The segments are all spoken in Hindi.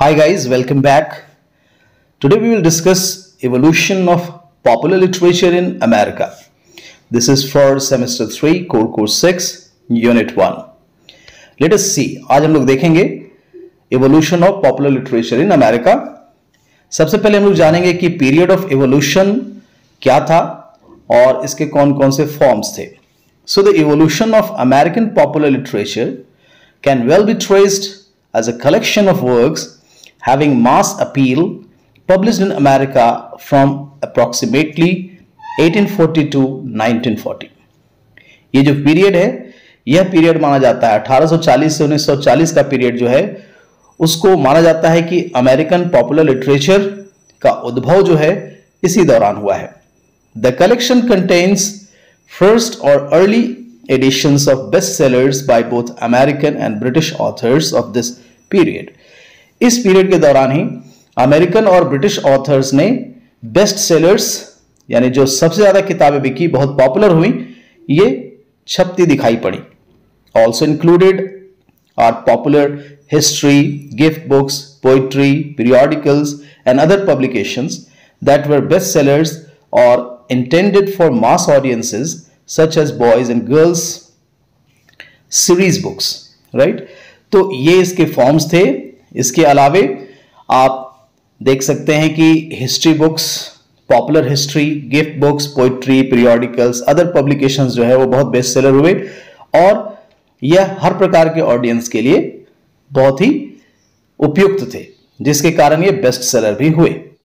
Hi guys, welcome back. Today we will discuss evolution of popular literature in America. This is for semester 3, core course 6, unit 1. Let us see. आज हम लोग देखेंगे evolution of popular literature in America. सबसे पहले हम लोग जानेंगे कि period of evolution क्या था और इसके कौन-कौन से forms थे. So the evolution of American popular literature can well be traced as a collection of works having mass appeal published in America from approximately 1840 to 1940. ये जो पीरियड है यह पीरियड माना जाता है 1840 से 1940 का पीरियड जो है उसको माना जाता है कि अमेरिकन पॉपुलर लिटरेचर का उद्भव जो है इसी दौरान हुआ है. The collection contains first or early editions of bestsellers by both American and British authors of this period. इस पीरियड के दौरान ही अमेरिकन और ब्रिटिश ऑथर्स ने बेस्ट सेलर्स यानी जो सबसे ज्यादा किताबें बिकी, बहुत पॉपुलर हुई, ये छपती दिखाई पड़ी. Also included are popular history, gift books, poetry, periodicals and other publications that were best sellers और intended for mass audiences such as boys and girls series books. Right, तो ये इसके फॉर्म्स थे. इसके अलावे आप देख सकते हैं कि history books, popular history, gift books, poetry, periodicals, other publications जो है वो बहुत बेस्ट सेलर हुए और यह हर प्रकार के ऑडियंस के लिए बहुत ही उपयुक्त थे, जिसके कारण ये बेस्ट सेलर भी हुए.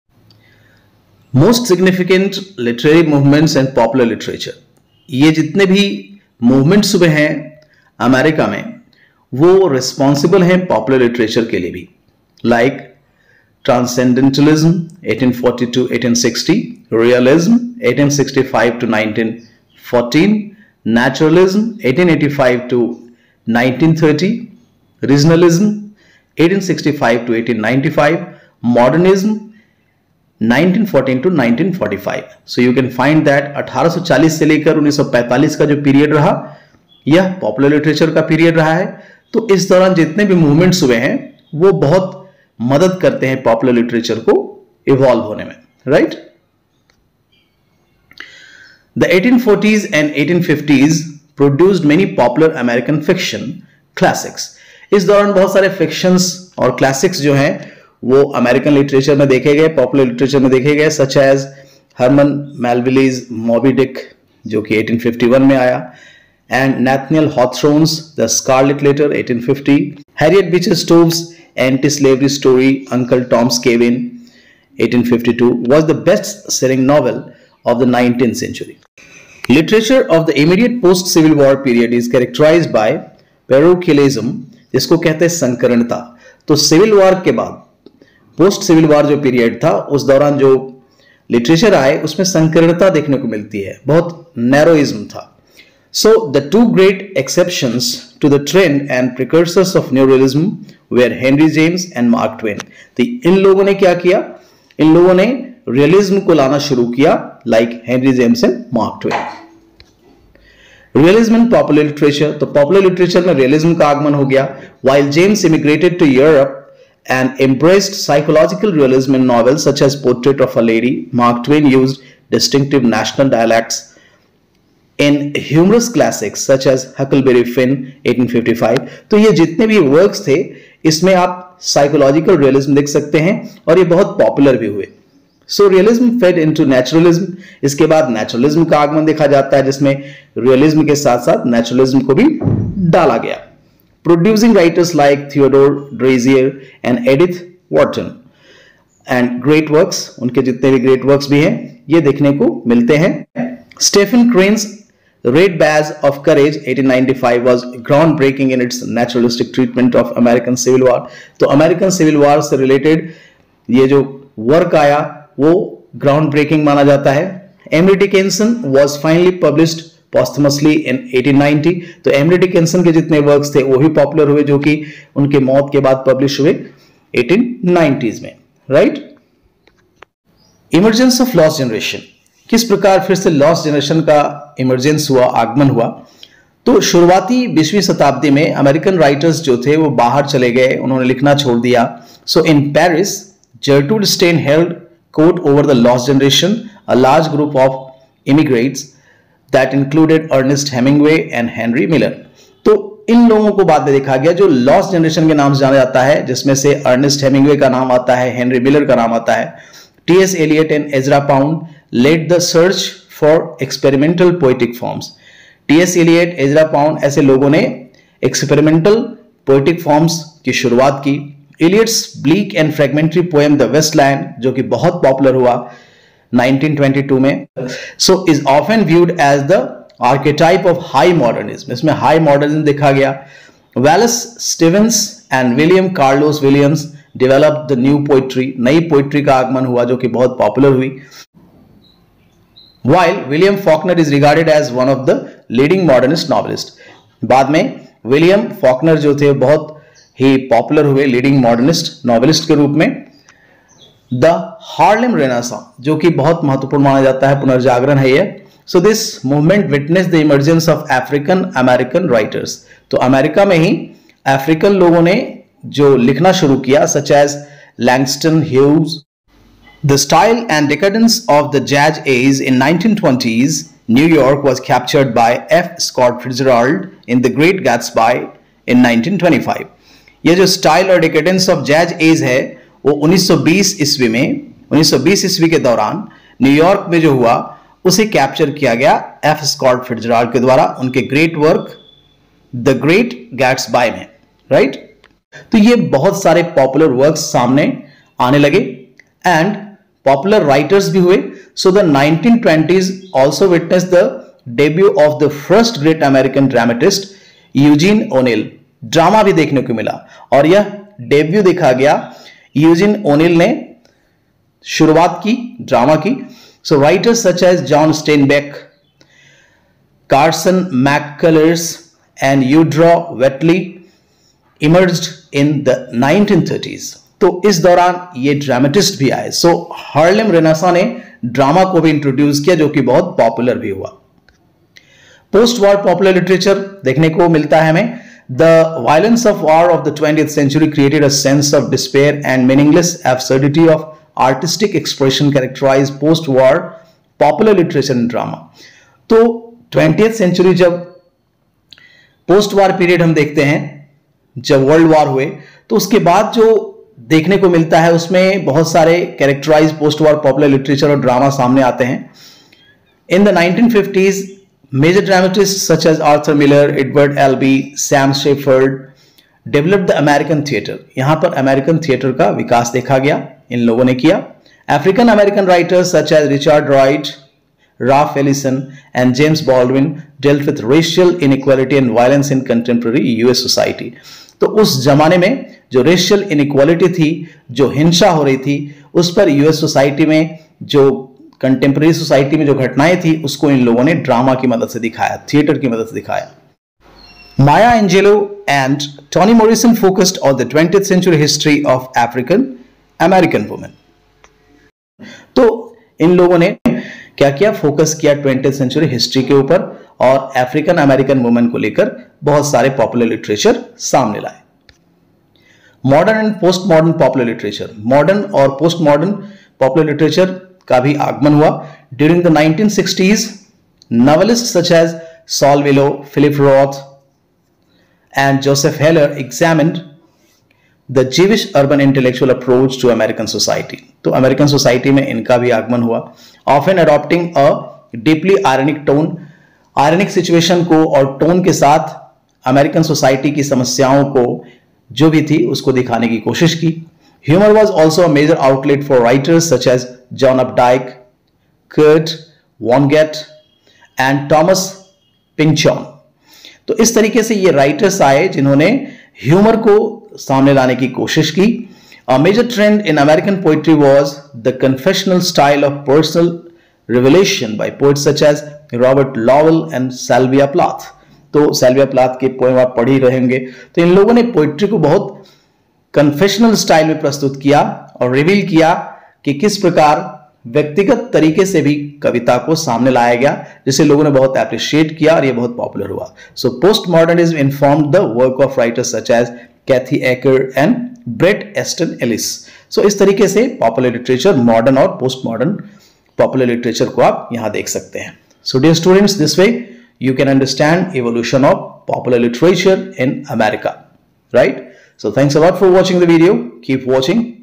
Most significant literary movements and popular literature, ये जितने भी मूवमेंट्स हुए हैं अमेरिका में वो रिस्पॉन्सिबल हैं पॉपुलर लिटरेचर के लिए भी. Like transcendentalism 1840 to 1860, realism 1865 to 1914, naturalism 1885 to 1930, regionalism 1865 to 1895, modernism 1914 to 1945. So you can find that 1840 से लेकर 1945 का जो पीरियड रहा यह पॉपुलर लिटरेचर का पीरियड रहा है. तो इस दौरान जितने भी मूवमेंट्स हुए हैं वो बहुत मदद करते हैं पॉपुलर लिटरेचर को इवॉल्व होने में. Right, the 1840s and 1850s produced many popular American fiction classics. इस दौरान बहुत सारे फिक्शंस और क्लासिक्स जो हैं वो अमेरिकन लिटरेचर में देखे गए, पॉपुलर लिटरेचर में देखे गए, such as Herman Melville's Moby Dick जो कि 1851 में आया, and Nathaniel Hawthorne's The Scarlet Letter 1850, Harriet Beecher Stowe's anti-slavery story Uncle Tom's Cabin 1852 was the best-selling novel of the 19th century. Literature of the immediate post-Civil War period is characterized by parochialism, जिसको कहते हैं संकरणता. तो सिविल वॉर के बाद पोस्ट सिविल वॉर जो पीरियड था उस दौरान जो लिटरेचर आए उसमें संकरणता देखने को मिलती है, बहुत नैरोइज्म था. So the two great exceptions to the trend and precursors of neorealism were Henry James and Mark Twain. तो इन लोगों ने क्या किया, इन लोगों ने रियलिज्म को लाना शुरू किया, like Henry James and Mark Twain. Realism in popular literature, तो पॉपुलर लिटरेचर में रियलिज्म का आगमन हो गया. While James immigrated to Europe and embraced psychological realism in novels such as Portrait of a Lady, Mark Twain used distinctive national dialects in humorous classics such as Huckleberry Finn 1855. तो ये जितने भी वर्क्स थे इसमें आप साइकोलॉजिकल रियलिज्म देख सकते हैं और ये बहुत पॉपुलर भी हुए. So realism fade into naturalism. इसके बाद नेचुरलिज्म का आगमन देखा जाता है जिसमें रियलिज्म के साथ साथ नेचुरलिज्म को भी डाला गया. Producing writers like Theodore Dreiser and Edith Wharton and great works, उनके जितने भी ग्रेट वर्क्स भी हैं ये देखने को मिलते हैं. Stephen Crane's Red Badge of Courage 1895 was groundbreaking in its naturalistic treatment of American Civil War. तो अमेरिकन सिविल वॉर से रिलेटेड ये जो वर्क आया वो ग्राउंड ब्रेकिंग माना जाता है. Emily Dickinson was finally published posthumously in 1890. तो एमरी डिकिंसन के जितने वर्क्स थे वो ही पॉपुलर हुए जो कि उनके मौत के बाद पब्लिश हुए 1890s में. Right, emergence of lost generation, किस प्रकार फिर से लॉस्ट जनरेशन का इमर्जेंस हुआ, आगमन हुआ. तो शुरुआती 20वीं शताब्दी में अमेरिकन राइटर्स जो थे वो बाहर चले गए, उन्होंने लिखना छोड़ दिया So in Paris, Gertrude Stein held court over the lost generation, a large group of immigrants that included Ernest Hemingway and Henry Miller. तो इन लोगों को बाद में देखा गया जो लॉस्ट जनरेशन के नाम से जाना जाता है, जिसमें से अर्नेस्ट हेमिंगवे का नाम आता है, हेनरी मिलर का नाम आता है. T.S. Eliot and Ezra Pound led the search for experimental poetic forms. T.S. Eliot, Ezra Pound ऐसे लोगों ने experimental poetic forms की शुरुआत की. Eliot's bleak and fragmentary poem The Westland, जो कि बहुत पॉपुलर हुआ 1922 में, so is often viewed as the archetype of high modernism. इसमें high modernism देखा गया. Wallace Stevens and William Carlos Williams developed the new poetry. नई पोइट्री का आगमन हुआ जो कि बहुत पॉपुलर हुई. While William Faulkner is regarded as one of the leading modernist novelists. बाद में विलियम फॉकनर जो थे बहुत ही पॉपुलर हुए लीडिंग मॉडर्निस्ट नॉवेलिस्ट के रूप में. द हार्लेम रेनेसां, जो कि बहुत महत्वपूर्ण माना जाता है, पुनर्जागरण है ये. So this movement witness the emergence of African American writers. तो अमेरिका में ही अफ्रीकन लोगों ने जो लिखना शुरू किया, such as Langston Hughes. The style and decadence of the jazz age in 1920s New York was captured by F. Scott Fitzgerald in The Great Gatsby in 1925. ये जो स्टाइल और डिकेडेंस ऑफ जैज एज है वो 1920 ईस्वी में, 1920 ईस्वी के दौरान न्यूयॉर्क में जो हुआ उसे कैप्चर किया गया एफ स्कॉट फिट्जराल्ड के द्वारा उनके great work the great Gatsby में, राइट. तो ये बहुत सारे पॉपुलर वर्क्स सामने आने लगे एंड पॉपुलर राइटर्स भी हुए. So the 1920s also witnessed the debut of the first great American dramatist Eugene O'Neill. Drama भी देखने को मिला और यह डेब्यू देखा गया. यूजीन ओनिल ने शुरुआत की ड्रामा की. So writers such as John Steinbeck, Carson McCullers and Eudora वेटली इमर्ज्ड इन द 1930s. तो इस दौरान ये ड्रामेटिस्ट भी आए. सो हार्लेम रेनेसां ने ड्रामा को भी इंट्रोड्यूस किया जो कि बहुत पॉपुलर भी हुआ. पोस्ट वॉर पॉपुलर लिटरेचर देखने को मिलता है हमें. The violence of war of the 20th century created a sense of despair and meaningless absurdity of artistic expression characterized post-war popular literature and drama. तो 20th century जब पोस्ट वॉर पीरियड हम देखते हैं, जब वर्ल्ड वॉर हुए, तो उसके बाद जो देखने को मिलता है उसमें बहुत सारे characterize post war popular literature और ड्रामा सामने आते हैं. In the 1950s major dramatists such as Arthur Miller, Edward Albee, Sam Shepard developed the American theater. यहां पर अमेरिकन थिएटर का विकास देखा गया, इन लोगों ने किया. African American writers such as Richard Wright, Ralph Ellison and James Baldwin dealt with racial inequality and violence in contemporary US society. तो उस जमाने में जो रेशियल इनइक्वालिटी थी, जो हिंसा हो रही थी, उस पर यूएस सोसाइटी में, जो कंटेम्पररी सोसाइटी में जो घटनाएं थी, उसको इन लोगों ने ड्रामा की मदद से दिखाया, थिएटर की मदद से दिखाया. Maya Angelou and Toni Morrison focused on the 20th century history of African American women. तो इन लोगों ने क्या किया, फोकस किया 20th century हिस्ट्री के ऊपर और अफ्रीकन अमेरिकन वुमेन को लेकर बहुत सारे पॉपुलर लिटरेचर सामने लाए. Modern and post modern popular literature. Modern और पोस्ट मॉडर्न पॉपुलर लिटरेचर का भी आगमन हुआ. During the 1960s novelists such as Saul Willow, Philip Roth and Joseph Heller examined the Jewish urban intellectual approach to American society. तो अमेरिकन सोसाइटी में इनका भी आगमन हुआ. Often adopting a deeply ironic tone, ironic situation को और टोन के साथ अमेरिकन सोसाइटी की समस्याओं को जो भी थी उसको दिखाने की कोशिश की. Humor was also a major outlet for writers such as John Updike, Kurt Vonnegut and Thomas Pynchon. तो इस तरीके से ये राइटर्स आए जिन्होंने ह्यूमर को सामने लाने की कोशिश की. A major trend in American poetry was the confessional style of personal revelation by poets such as Robert Lowell and Sylvia Plath. तो Sylvia Plath के पोएम आप पढ़ ही रहेंगे. तो इन लोगों ने पोइट्री को बहुत कन्फेशनल स्टाइल में प्रस्तुत किया और रिवील किया कि किस प्रकार व्यक्तिगत तरीके से भी कविता को सामने लाया गया, जिसे लोगों ने बहुत एप्रिशिएट किया और ये बहुत पॉपुलर हुआ. So post modernism informed the work of writers such as Kathy Acker and Bret Easton Ellis. So इस तरीके से पॉपुलर लिटरेचर, मॉडर्न और पोस्ट मॉडर्न पॉपुलर लिटरेचर को आप यहां देख सकते हैं। So dear students, this way you can understand evolution of popular literature in America, right? So thanks a lot for watching the video. Keep watching.